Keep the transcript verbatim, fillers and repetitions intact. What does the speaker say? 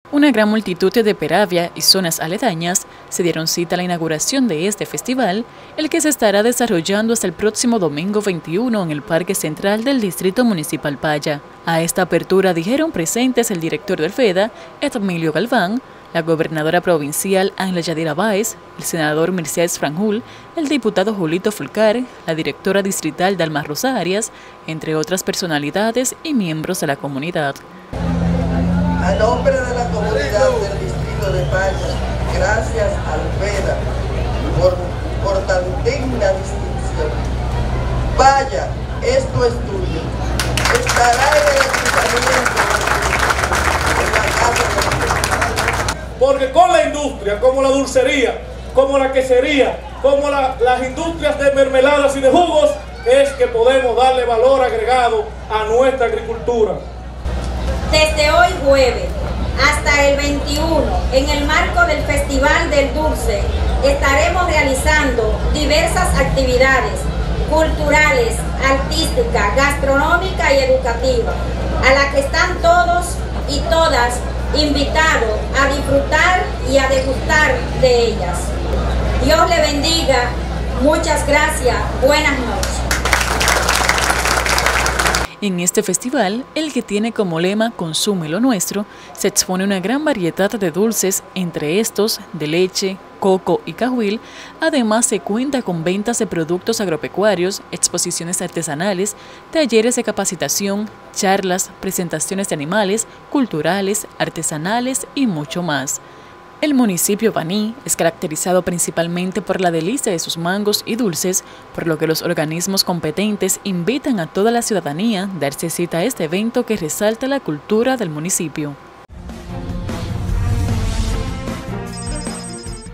Una gran multitud de Peravia y zonas aledañas se dieron cita a la inauguración de este festival, el que se estará desarrollando hasta el próximo domingo veintiuno en el Parque Central del Distrito Municipal Paya. A esta apertura dijeron presentes el director del FEDA, Emilio Galván, la gobernadora provincial Ángela Yadira Báez, el senador Mircea Franjul, el diputado Julito Fulcar, la directora distrital Dalma Rosa Arias, entre otras personalidades y miembros de la comunidad. A nombre de la comunidad del distrito de Paya, gracias al FEDA por, por tan digna distinción. Paya, esto es tuyo. Estará en el ayuntamiento, en la casa de la... Porque con la industria, como la dulcería, como la quesería, como la, las industrias de mermeladas y de jugos, es que podemos darle valor agregado a nuestra agricultura. Desde hoy jueves hasta el veintiuno, en el marco del Festival del Dulce, estaremos realizando diversas actividades culturales, artísticas, gastronómicas y educativas, a las que están todos y todas invitados a disfrutar y a degustar de ellas. Dios le bendiga, muchas gracias, buenas noches. En este festival, el que tiene como lema "Consume lo nuestro", se expone una gran variedad de dulces, entre estos de leche, coco y cajuil. Además, se cuenta con ventas de productos agropecuarios, exposiciones artesanales, talleres de capacitación, charlas, presentaciones de animales, culturales, artesanales y mucho más. El municipio Baní es caracterizado principalmente por la delicia de sus mangos y dulces, por lo que los organismos competentes invitan a toda la ciudadanía a darse cita a este evento que resalta la cultura del municipio.